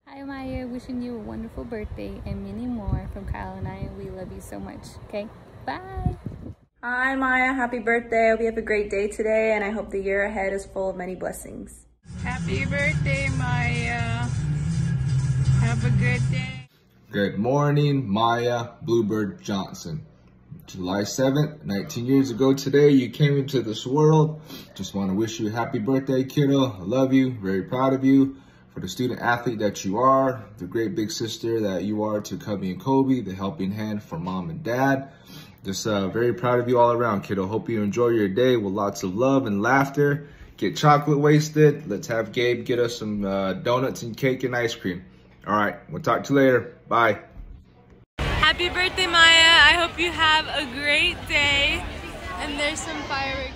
Hi Maya, wishing you a wonderful birthday and many more from Kyle and I, and we love you so much. Okay, bye. Hi Maya, happy birthday. I hope you have a great day today, and I hope the year ahead is full of many blessings. Happy birthday, Maya. Have a good day. Good morning, Maya Bluebird Johnson. July 7th, 19 years ago today, you came into this world. Just want to wish you a happy birthday, kiddo. I love you, very proud of you. For the student athlete that you are, the great big sister that you are to Cubby and Kobe, the helping hand for mom and dad. Just very proud of you all around, kiddo. Hope you enjoy your day with lots of love and laughter. Get chocolate wasted. Let's have Gabe get us some donuts and cake and ice cream. All right, we'll talk to you later. Bye. Happy birthday, Maya. I hope you have a great day. And there's some fireworks.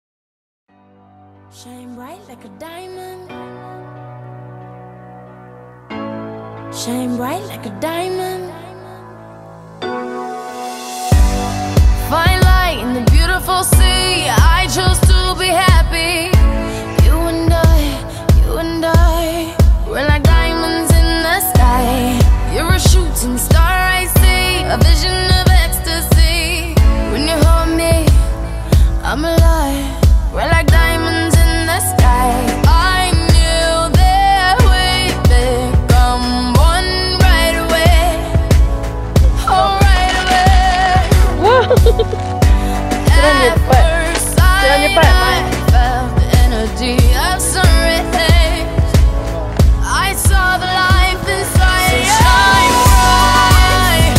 Shine bright like a diamond. Shine bright like a diamond. Fine light in the beautiful sea. I chose to be happy. You and I, we're like diamonds in the sky. You're a shooting star, I see, a vision of ecstasy. When you hold me, I'm alive. We're like diamonds in the sky. I knew that we'd become one right away. Oh, right away. Whoa! Sit on your butt. Sit on your butt, Maya. I felt the energy of sun rays. I saw the life inside you. Shine bright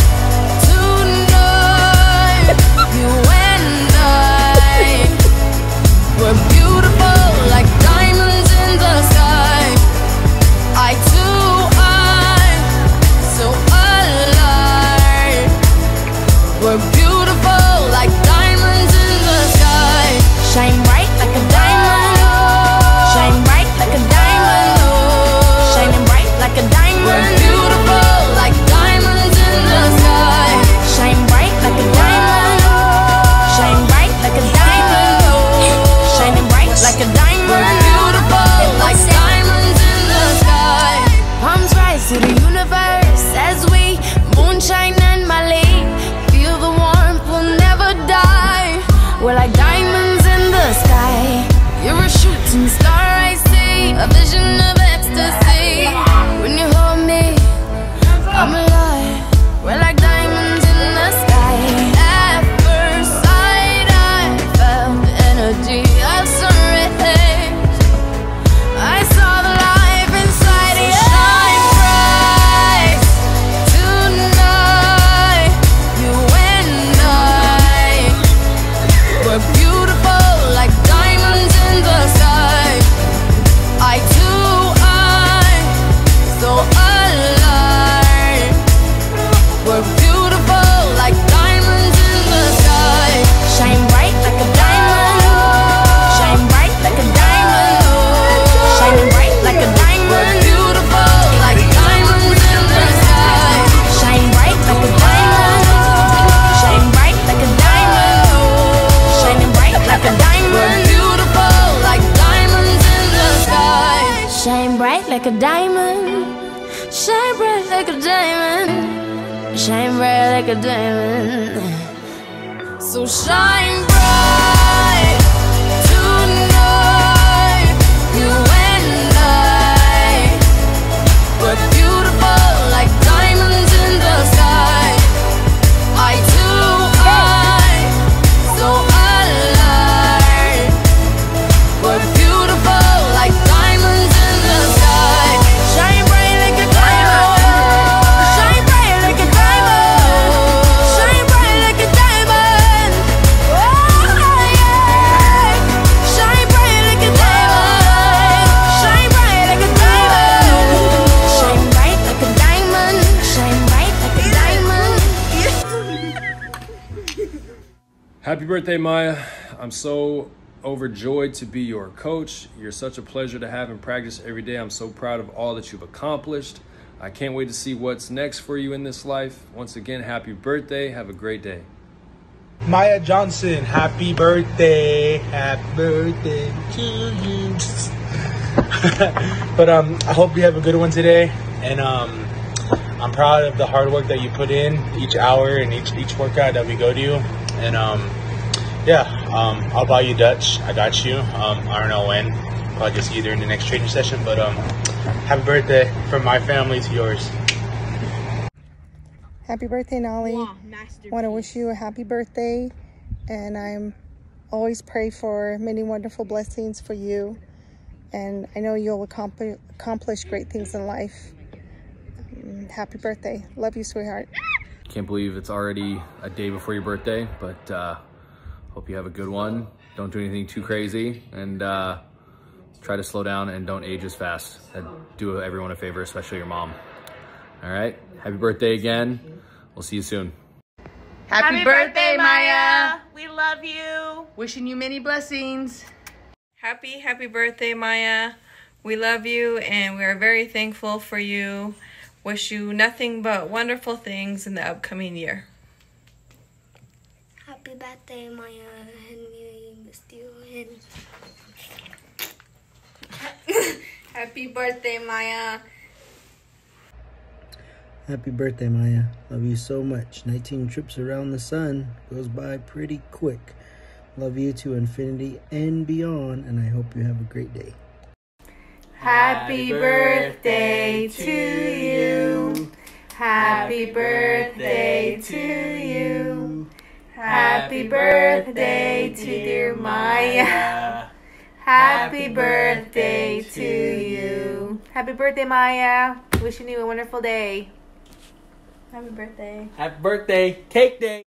tonight. You and I, we're beautiful like diamonds in the sky. Eye to eye, so alive. We're beautiful like diamonds in the sky. Shine bright like a diamond. Shine bright like a diamond. Shining bright like a diamond. We're beautiful like diamonds in the sky. Shine bright like a diamond. Shine bright like a diamond. Shining bright like a diamond. We're beautiful like diamonds in the sky. Palms rise to the universe as we moonshine and Mali. Feel the warmth, we'll never die. We're like diamonds in the sky. You're a shooting star, I see, a vision of ecstasy. When you hold me, I'm alive. We're like diamonds in the sky. At first sight, I felt the energy of sun rays. I saw the life inside you. Shine bright tonight. You and I, we're beautiful like diamonds in the sky. Eye to eye, so alive. We're beautiful like diamonds in the sky. Shine bright like a diamond. Shine bright like a diamond. Shining bright like a diamond. We're beautiful like diamonds in the sky. Shine bright like a diamond. Shine bright like a diamond. Shining bright like a diamond. We're beautiful like diamonds in the sky. Shine bright like a diamond. Shine bright like a diamond. Shine bright like a diamond. So shine bright tonight. You and I, we're beautiful like diamonds in the sky. Eye to eye, so alive. We're beautiful like diamonds in the sky. Shine bright like a diamond. Shine bright like a diamond. Shine bright like a diamond. Oh yeah. Shine bright like a diamond. Shine bright like a diamond. Shine bright like a diamond. Shine bright like a diamond. Happy birthday, Maya. I'm so overjoyed to be your coach. You're such a pleasure to have in practice every day. I'm so proud of all that you've accomplished. I can't wait to see what's next for you in this life. Once again, happy birthday. Have a great day. Maya Johnson, happy birthday. Happy birthday to you. But I hope you have a good one today. And I'm proud of the hard work that you put in each hour and each workout that we go to. And I'll buy you Dutch. I got you. I don't know when. Probably just either in the next training session. But happy birthday from my family to yours. Happy birthday, Nolly. Want to wish you a happy birthday, and I'm always pray for many wonderful blessings for you, and I know you'll accomplish great things in life. Happy birthday. Love you, sweetheart. Can't believe it's already a day before your birthday, but hope you have a good one. Don't do anything too crazy, and try to slow down and don't age as fast. That'd do everyone a favor, especially your mom. All right, happy birthday again. We'll see you soon. Happy birthday, Maya. We love you. Wishing you many blessings. Happy birthday, Maya. We love you and we are very thankful for you. Wish you nothing but wonderful things in the upcoming year. Happy birthday, Maya, and we missed you. Happy birthday, Maya. Happy birthday, Maya. Love you so much. 19 trips around the sun goes by pretty quick. Love you to infinity and beyond, and I hope you have a great day. Happy birthday to you. Happy birthday to you. Happy birthday to dear Maya. Happy birthday to you. Happy birthday, Maya. Wishing you a wonderful day. Happy birthday. Happy birthday. Cake day.